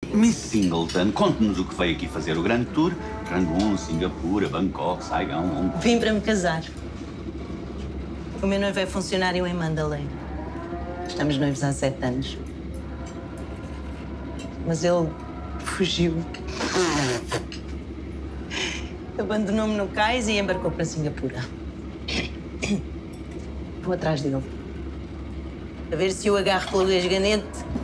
Miss Singleton, conte-nos o que veio aqui fazer o grande tour. Rangoon, Singapura, Bangkok, Saigon, Hong Kong. Vim para me casar. O meu noivo é funcionário em Mandalay. Estamos noivos há 7 anos. Mas ele fugiu. Abandonou-me no cais e embarcou para Singapura. Vou atrás dele. A ver se o agarro pelo esganete